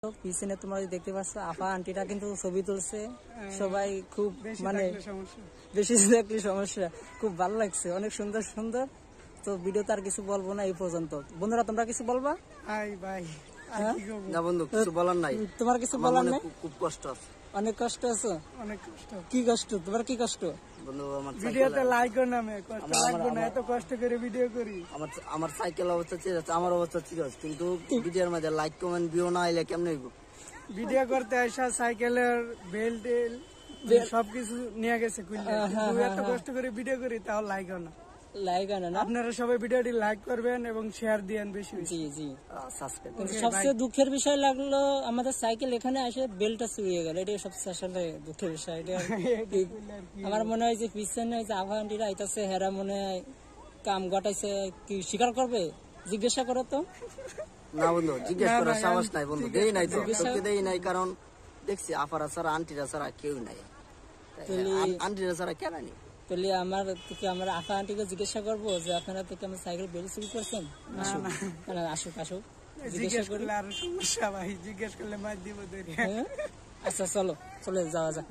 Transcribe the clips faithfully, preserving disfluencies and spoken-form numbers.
পিছনে তোমরা দেখতে পাচ্ছ আপা আন্টিটা কিন্তু ছবি তুলছে, সবাই খুব মানে বেশি একটি সমস্যা, খুব ভালো লাগছে, অনেক সুন্দর সুন্দর। তো ভিডিওতে আর কিছু বলবো না এই পর্যন্ত। বন্ধুরা তোমরা কিছু বলবা? না বন্ধু, কিছু বলার নাই। তোমার কিছু বলার নাই? খুব কষ্ট আছে, অনেক কষ্ট আছে। অনেক কষ্ট। কি কষ্ট তোমার? কি কষ্ট? বন্ধু আমার ভিডিওতে লাইক না, আমি কষ্ট লাগবে না, এত কষ্ট করে ভিডিও করি। আমার আমার সাইকেল অবস্থা ঠিক আছে, আমার অবস্থা ঠিক আছে, কিন্তু ভিডিওর মধ্যে লাইক কমেন্ট ভিউ না আইলে কেমনে হইব? ভিডিও করতে আসা সাইকেলের বেল্ট সবকিছু নিয়ে গেছে খুললে, এত কষ্ট করে ভিডিও করি তাও লাইক না। লাইক আনা না। আপনারা সবাই ভিডিওটি লাইক করবেন এবং শেয়ার দিয়েন বেশি বেশি। জি জি। সাবস্ক্রাইব। সবচেয়ে দুঃখের বিষয় লাগলো আমাদের সাইকেল এখানে এসে বেলটা চুরিয়ে গেল, এটাই সবচেয়ে আসলে দুঃখের বিষয়। এটা আমার মনে হয় যে পিছনে যে আভা আন্টিরা আইতাছে, হেরা মনে হয় কাম ঘটাইছে, কি স্বীকার করবে? জিজ্ঞাসা করো তো। না বন্ধু, জিজ্ঞেস করার সাহস নাই বন্ধু, দেই নাই তো, তোকে দেই নাই, কারণ দেখছি আপারা ছাড়া আন্টিরা ছাড়া কেউ নাই, আন্টিরা ছাড়া কেন নেই। তাহলে আমার থেকে আমার আফা আন্টিকে জিজ্ঞাসা করবো যে আপনারা থেকে আমার সাইকেল বেল চুরি করছেন? আসুক আসুক আসুক, জিজ্ঞেস করলে আরো সমস্যা ভাই, জিজ্ঞেস করলে মার দিব। আচ্ছা চলো চলে যাওয়া যাক।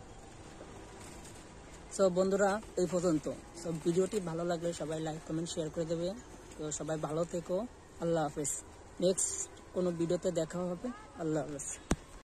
তো বন্ধুরা এই পর্যন্ত। সব ভিডিওটি ভালো লাগলে সবাই লাইক কমেন্ট শেয়ার করে দেবে। তো সবাই ভালো থেকো, আল্লাহ হাফেজ। নেক্সট কোনো ভিডিওতে দেখা হবে, আল্লাহ হাফেজ।